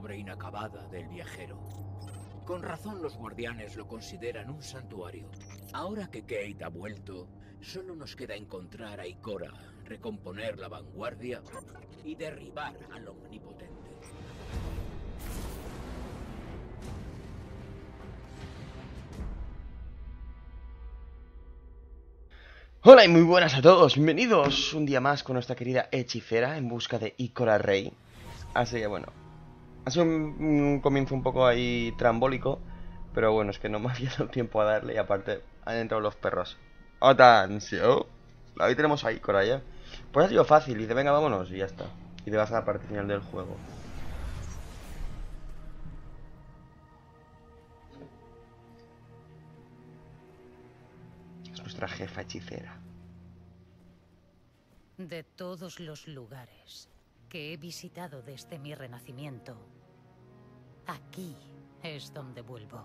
obra inacabada del viajero. Con razón los guardianes lo consideran un santuario. Ahora que Cait ha vuelto, solo nos queda encontrar a Ikora, recomponer la vanguardia y derribar al omnipotente. Hola y muy buenas a todos, bienvenidos un día más con nuestra querida hechicera en busca de Ikora Rey. Así que bueno, ha sido un comienzo un poco ahí trambólico, pero bueno, es que no me había dado tiempo a darle y aparte han entrado los perros. ¡Atención! Ahí tenemos a Ikora ya. Pues ha sido fácil, dice venga vámonos y ya está. Y te vas a la parte final del juego. Es nuestra jefa hechicera. De todos los lugares que he visitado desde mi renacimiento, aquí es donde vuelvo.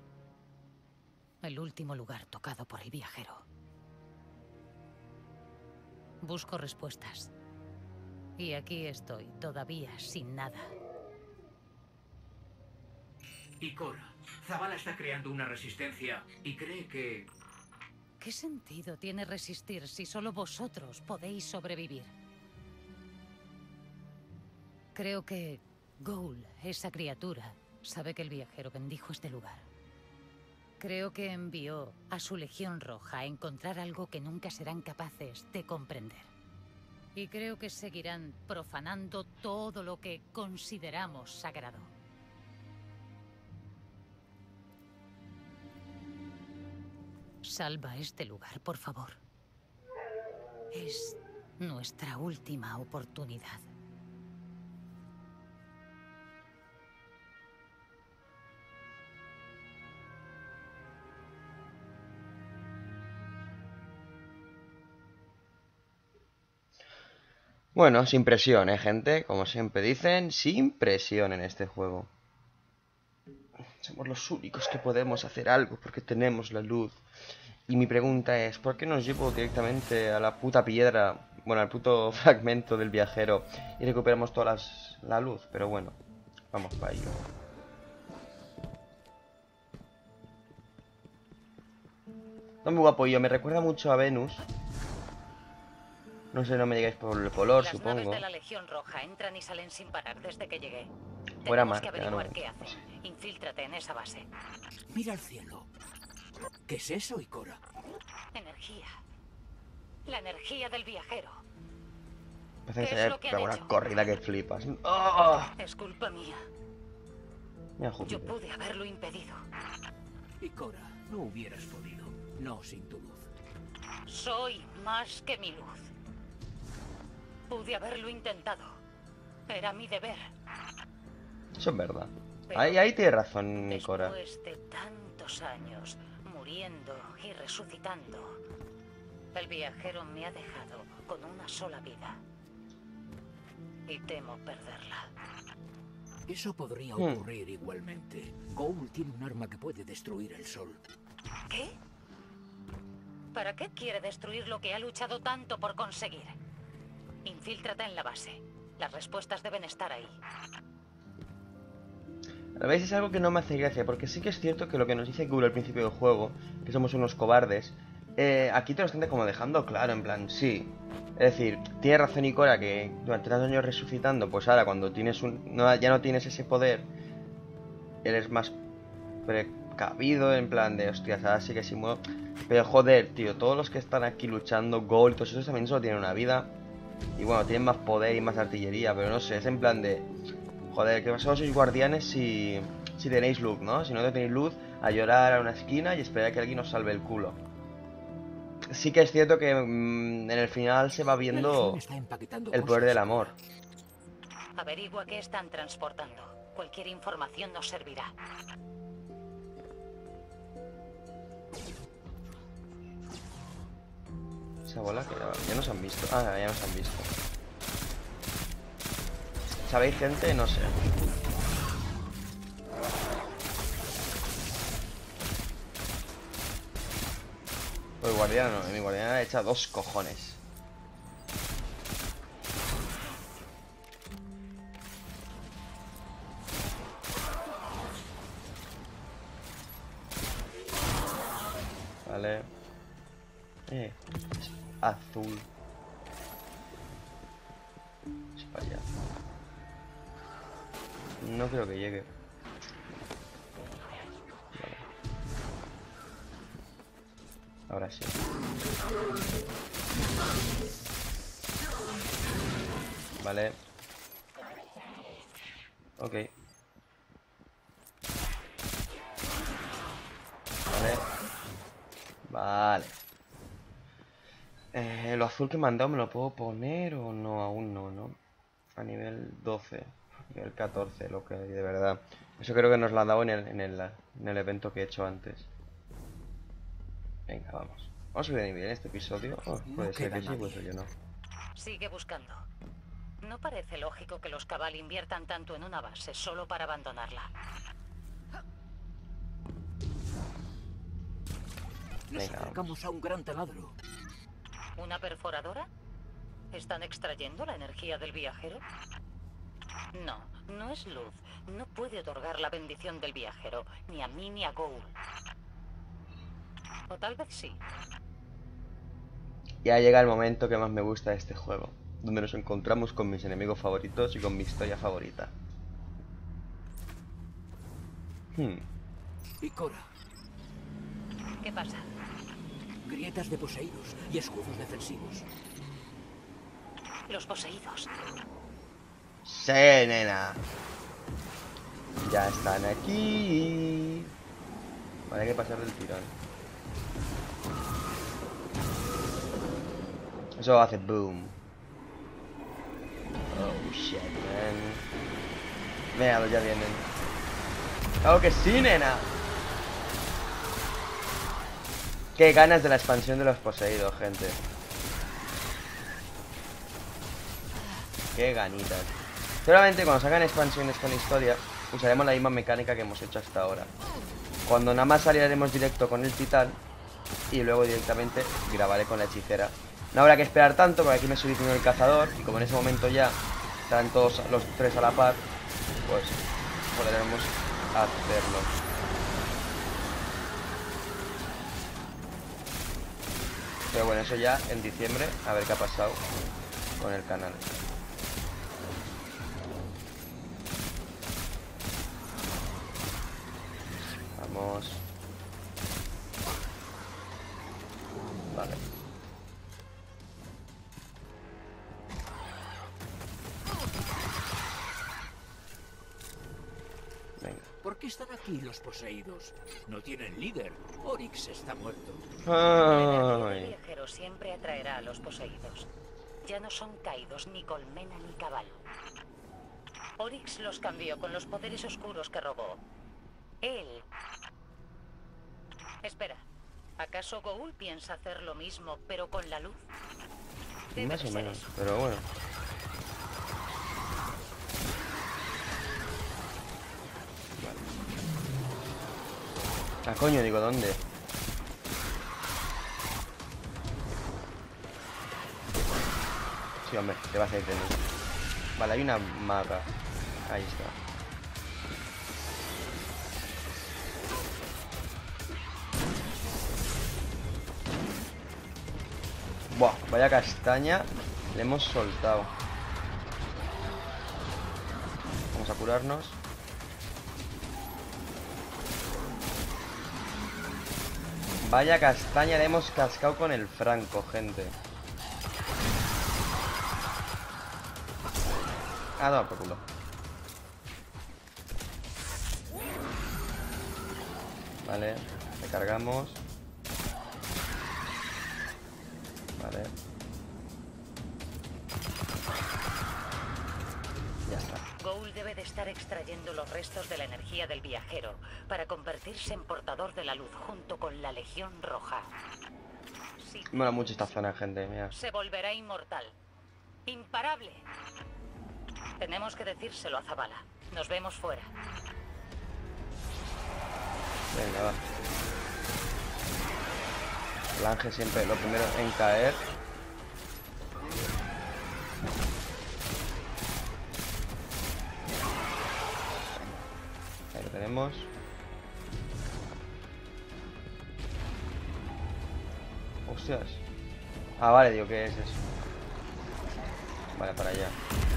El último lugar tocado por el viajero. Busco respuestas. Y aquí estoy, todavía sin nada. Ikora, Zavala está creando una resistencia y cree que... ¿Qué sentido tiene resistir si solo vosotros podéis sobrevivir? Creo que Ghoul, esa criatura, sabe que el viajero bendijo este lugar. Creo que envió a su Legión Roja a encontrar algo que nunca serán capaces de comprender. Y creo que seguirán profanando todo lo que consideramos sagrado. Salva este lugar, por favor. Es nuestra última oportunidad. Bueno, sin presión, gente, como siempre dicen, sin presión en este juego. Somos los únicos que podemos hacer algo porque tenemos la luz. Y mi pregunta es, ¿por qué no llevo directamente a la puta piedra, bueno, al puto fragmento del viajero y recuperamos toda la luz? Pero bueno, vamos para ello. Está muy guapo, me recuerda mucho a Venus. No sé, no me digáis por el color, Las supongo. naves de la Legión Roja entran y salen sin parar desde que llegué. Fuera Tenemos que marca, averiguar no, qué no hacen. sé. Infíltrate en esa base. Mira al cielo. ¿Qué es eso, Ikora? Energía. La energía del viajero. Parece ¿Qué que es lo que han una hecho? corrida que flipas. ¡Oh! Es culpa mía. Mira, Yo Júpiter. pude haberlo impedido. Ikora, no hubieras podido. No sin tu luz. Soy más que mi luz. Pude haberlo intentado. Era mi deber. Eso es verdad. Pero Ahí tienes razón, Ikora. después de tantos años muriendo y resucitando, el viajero me ha dejado con una sola vida. Y temo perderla. Eso podría ocurrir igualmente. Ghoul tiene un arma que puede destruir el sol. ¿Qué? ¿Para qué quiere destruir lo que ha luchado tanto por conseguir? Infíltrate en la base. Las respuestas deben estar ahí. A veces es algo que no me hace gracia, porque sí que es cierto que lo que nos dice Ghoul al principio del juego, que somos unos cobardes, aquí te lo están como dejando claro, en plan, sí. Es decir, tiene razón Ikora que durante tantos años resucitando, pues ahora cuando tienes ya no tienes ese poder, eres más precavido, en plan de, hostias, ahora sí que sí muevo. Pero joder, tío, todos los que están aquí luchando, Ghoul, todos esos también solo tienen una vida. Y bueno, tienen más poder y más artillería, pero no sé, es en plan de... Joder, que vosotros sois guardianes si tenéis luz, ¿no? Si no tenéis luz, a llorar a una esquina y esperar a que alguien os salve el culo. Sí que es cierto que en el final se va viendo La Legión está empaquetando el poder cosas, del amor. Averigua qué están transportando. Cualquier información nos servirá. Esa bola que ya nos han visto. Ah, ya nos han visto. ¿Sabéis, gente? No sé. Pues guardiana no, mi guardiana echa 2 cojones. Vale. Es azul. Es para allá. No creo que llegue. Vale. Ahora sí. Vale. Ok. Vale. Vale. Lo azul que me han dado, ¿me lo puedo poner o no? Aún no, ¿no? A nivel 12. Nivel 14, lo que hay de verdad. Eso creo que nos lo han dado en el evento que he hecho antes. Venga, vamos. Vamos a subir de nivel en este episodio. Oh, puede ser que sí, puede ser que no. Sigue buscando. No parece lógico que los Cabal inviertan tanto en una base solo para abandonarla. Nos Venga, acercamos a un gran taladro. ¿Una perforadora? ¿Están extrayendo la energía del viajero? No, no es luz. No puede otorgar la bendición del viajero, ni a mí ni a Ghoul. O tal vez sí. Ya llega el momento que más me gusta de este juego, donde nos encontramos con mis enemigos favoritos y con mi historia favorita. Y Cora, ¿Qué pasa? grietas de poseídos y escudos defensivos. Los poseídos. Sí, nena. Ya están aquí. Vale, hay que pasar del tirón. Eso hace boom. Oh shit, man. Míralo, ya vienen. ¡Claro que sí, nena! Qué ganas de la expansión de los poseídos, gente. Qué ganitas. Seguramente cuando salgan expansiones con historia, usaremos la misma mecánica que hemos hecho hasta ahora. Cuando nada más saliremos directo con el titán y luego directamente grabaré con la hechicera. No habrá que esperar tanto porque aquí me subí primero el cazador y como en ese momento ya están todos los tres a la par, pues podremos hacerlo. Pero bueno, eso ya en diciembre, a ver qué ha pasado con el canal. Vamos. Vale. Venga. ¿Por qué están aquí los poseídos? No tienen líder. Oryx está muerto. El viajero siempre atraerá a los poseídos. Ya no son caídos ni colmena ni caballo. Oryx los cambió con los poderes oscuros que robó. Él... Espera, ¿acaso Ghoul piensa hacer lo mismo, pero con la luz? Debe Más de o ser menos, eso. pero bueno. Vale. Ah, coño, digo, ¿dónde? Sí, hombre, te vas a ir de mí. Vale, hay una maga. Ahí está. Buah, vaya castaña le hemos soltado. Vamos a curarnos. Vaya castaña le hemos cascado con el franco, gente. Ah, no, por culo. Vale, recargamos. Vale. Ya está. Ghoul debe de estar extrayendo los restos de la energía del viajero para convertirse en portador de la luz junto con la Legión Roja. Sí. Me mola mucho esta zona, gente, mira. Se volverá inmortal. Imparable. Tenemos que decírselo a Zavala. Nos vemos fuera. Venga, va. El ángel siempre lo primero en caer. Ahí lo tenemos. Hostias. Ah, vale, digo, ¿qué es eso? Vale, para allá.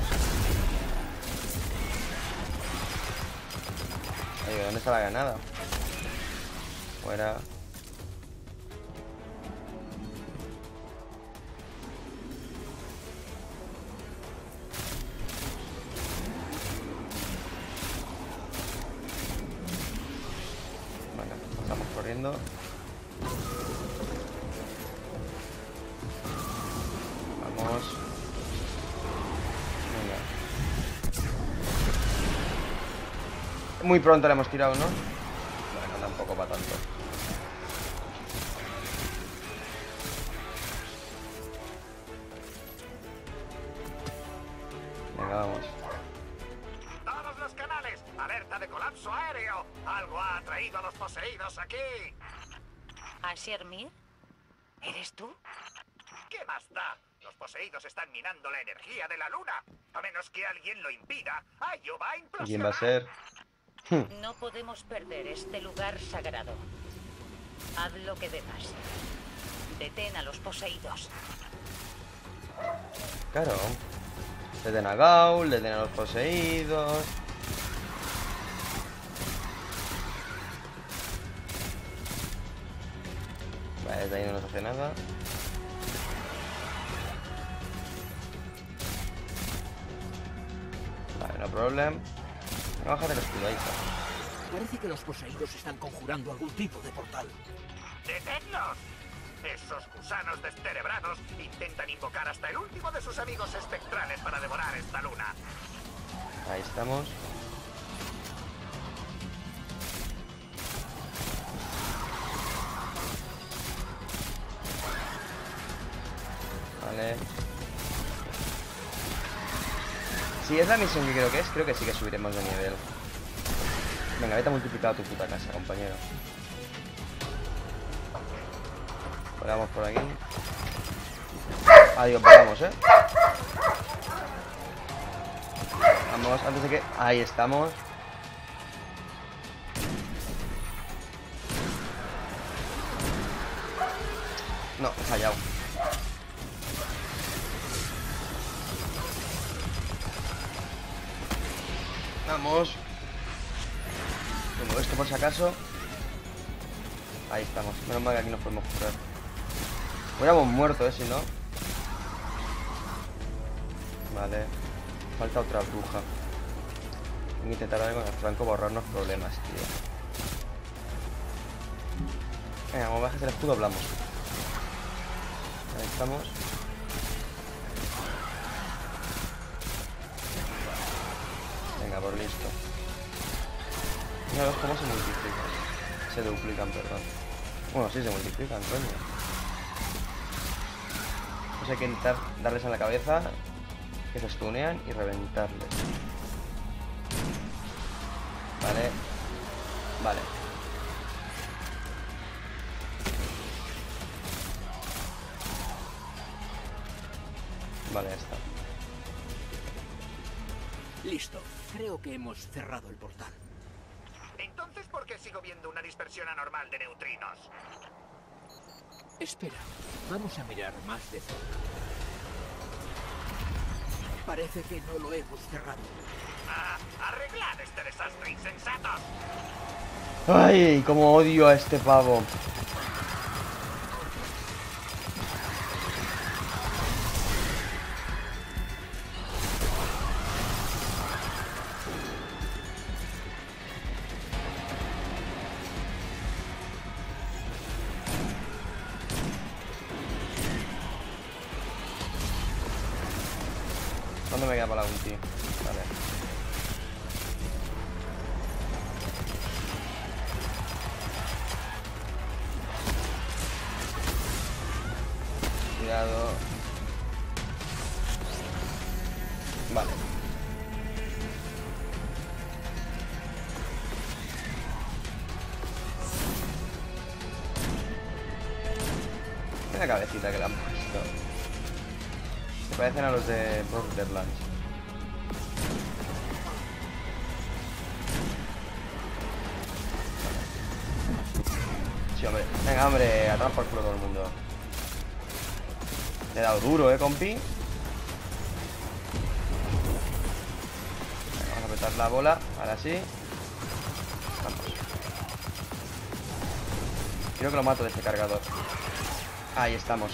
Oye, ¿dónde está la granada? Fuera. Bueno, pasamos corriendo. Vamos. Venga. Muy pronto le hemos tirado, ¿no? Bueno, tampoco para tanto. Venga, vamos. ¡Todos los canales! ¡Alerta de colapso aéreo! ¡Algo ha atraído a los poseídos aquí! ¿Asher Mir? ¿Eres tú? ¿Qué más da? Los poseídos están minando la energía de la luna. A menos que alguien lo impida, Ayo va a implosionar. ¿Quién va a ser? No podemos perder este lugar sagrado. Haz lo que debas. Detén a los poseídos. Claro. Deten a Gaul, deten a los poseídos. Vale, desde ahí no nos hace nada. Vale, no problem. No, bájate el escudo, ahí está. Parece que los poseídos están conjurando algún tipo de portal. ¡Detenlos! Esos gusanos descerebrados intentan invocar hasta el último de sus amigos espectrales para devorar esta luna. Ahí estamos. Vale. Si es la misión que creo que sí que subiremos de nivel. Venga, vete a multiplicar a tu puta casa, compañero. Volamos por aquí. Adiós, volamos, Vamos, antes de que... Ahí estamos. No, he fallado. Vamos. Como esto por si acaso. Ahí estamos. Menos mal que aquí nos podemos curar. Hubiéramos muerto, si no. Vale. Falta otra bruja. Voy a intentar ahora con el Franco borrarnos problemas, tío. Venga, como bajes el escudo, hablamos. Ahí estamos. Venga, por listo. Mira cómo se multiplican. Se duplican, perdón. Bueno, sí se multiplican, coño. Pues hay que intentar darles a la cabeza, que se stunean y reventarles. Vale. Vale. Vale, ya está. Listo. Creo que hemos cerrado el portal. Entonces, ¿por qué sigo viendo una dispersión anormal de neutrinos? Espera, vamos a mirar más de cerca. Parece que no lo hemos cerrado. ¡Arreglad este desastre, insensatos! Ay, cómo odio a este pavo. ¿Dónde me queda para la ulti? Vale. Cuidado. Vale. Mira la cabecita que le han puesto. Se parecen a los de Borderlands. Sí, hombre. Venga, hombre, a tomar por culo todo el mundo. Le he dado duro, compi. Vamos a apretar la bola. Ahora sí. Vamos. Creo que lo mato de este cargador. Ahí estamos.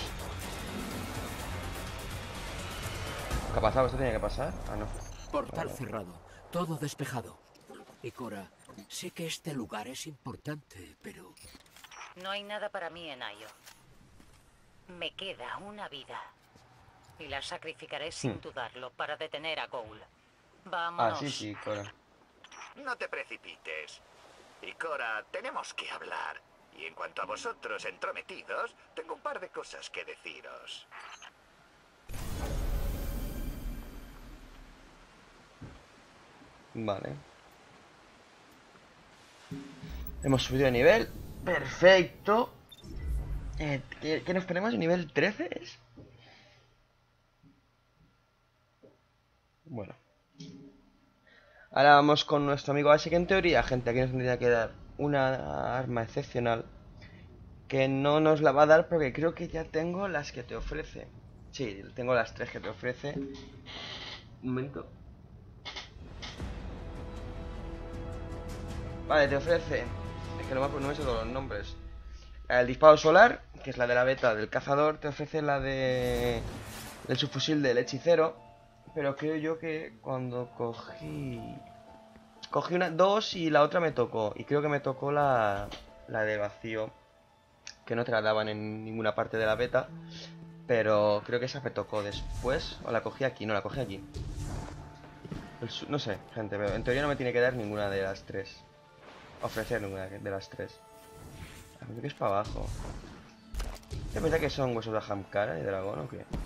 ¿Qué ha pasado? ¿Esto tenía que pasar? Ah, no. Portal cerrado, todo despejado. Ikora, sé que este lugar es importante, pero... No hay nada para mí en Io. Me queda una vida. Y la sacrificaré sin dudarlo para detener a Ghoul. Vámonos. Ah, sí, Cora. No te precipites. Ikora, tenemos que hablar. Y en cuanto a vosotros entrometidos, tengo un par de cosas que deciros. Vale. Hemos subido de nivel. Perfecto. ¿Qué nos ponemos? ¿Nivel 13 es? Bueno. Ahora vamos con nuestro amigo Ash, que en teoría, gente, aquí nos tendría que dar una arma excepcional. Que no nos la va a dar porque creo que ya tengo las que te ofrece. Sí, tengo las 3 que te ofrece. Un momento. Vale, te ofrece. Es que no me sé todos los nombres. El disparo solar, que es la de la beta del cazador. Te ofrece la de... del subfusil del hechicero. Pero creo yo que cuando cogí una, 2 y la otra me tocó. Y creo que me tocó la de vacío, que no te la daban en ninguna parte de la beta. Pero creo que esa me tocó después. O la cogí aquí, no, la cogí aquí. No sé, gente, pero en teoría no me tiene que dar ninguna de las 3. Ofrecer ninguna de las 3. A ver, que es para abajo. ¿Te pensás que son huesos de Hamkara y dragón o qué?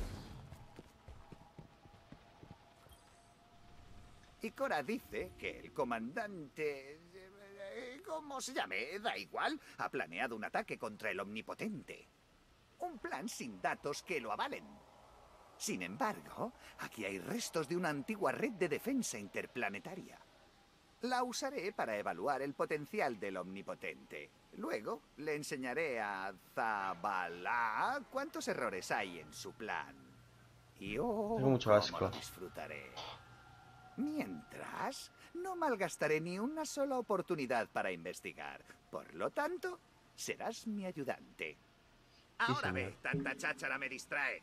Ikora dice que el comandante... ¿cómo se llame? Da igual. Ha planeado un ataque contra el Omnipotente. Un plan sin datos que lo avalen. Sin embargo, aquí hay restos de una antigua red de defensa interplanetaria. La usaré para evaluar el potencial del Omnipotente. Luego le enseñaré a Zavala cuántos errores hay en su plan. Y tengo mucho asco. cómo lo disfrutaré. Mientras, no malgastaré ni una sola oportunidad para investigar. Por lo tanto, serás mi ayudante. Ahora ve, tanta cháchara me distrae.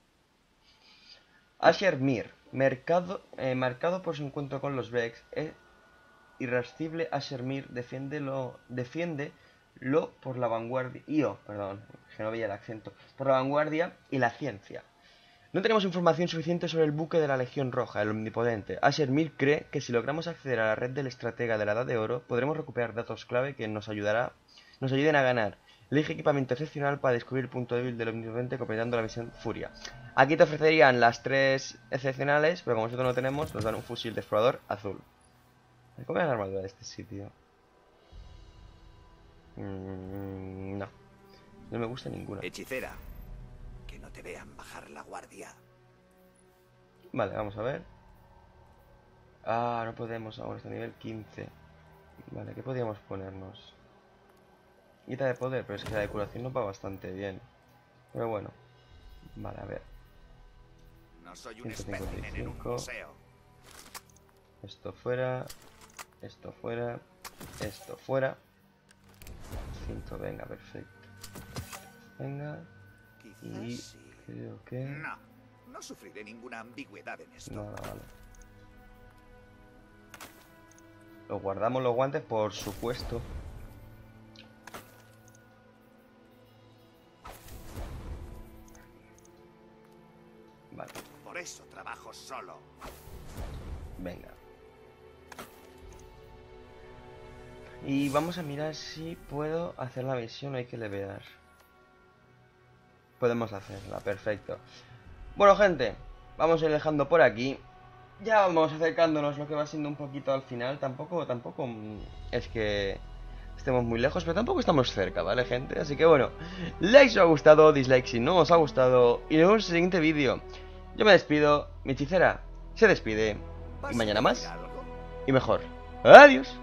Asher Mir, marcado por su encuentro con los Vex, es irascible. Asher Mir defiéndelo por la vanguardia. Perdón, que no veía el acento. Por la vanguardia y la ciencia. No tenemos información suficiente sobre el buque de la Legión Roja, el Omnipotente. Asher Mir cree que si logramos acceder a la red del estratega de la Edad de Oro, podremos recuperar datos clave que nos ayuden a ganar. Elige equipamiento excepcional para descubrir el punto débil del Omnipotente completando la misión Furia. Aquí te ofrecerían las 3 excepcionales, pero como nosotros no tenemos, nos dan un fusil de explorador azul. ¿Cómo es la armadura de este sitio? No. No me gusta ninguna. Hechicera, que no te vean bajar la guardia. Vale, vamos a ver. Ah, no podemos ahora, está a nivel 15. Vale, ¿qué podríamos ponernos? Guita de poder, pero es que la de curación no va bastante bien. Pero bueno. Vale, a ver. No soy un espécimen en un museo. Esto fuera. Esto fuera. Esto fuera. 5, venga, perfecto. Venga. Y sí. creo que... No sufriré ninguna ambigüedad en esto. Nada, vale. Los guardamos los guantes, por supuesto. Vale. Por eso trabajo solo. Venga. Y vamos a mirar si puedo hacer la misión. Hay que levear. Podemos hacerla, perfecto. Bueno, gente, vamos a ir dejando por aquí. Ya vamos acercándonos lo que va siendo un poquito al final. Tampoco es que estemos muy lejos, pero tampoco estamos cerca, ¿vale, gente? Así que bueno, like si os ha gustado, dislike si no os ha gustado. Y nos vemos en el siguiente vídeo. Yo me despido, mi hechicera se despide. Y mañana más y mejor. Adiós.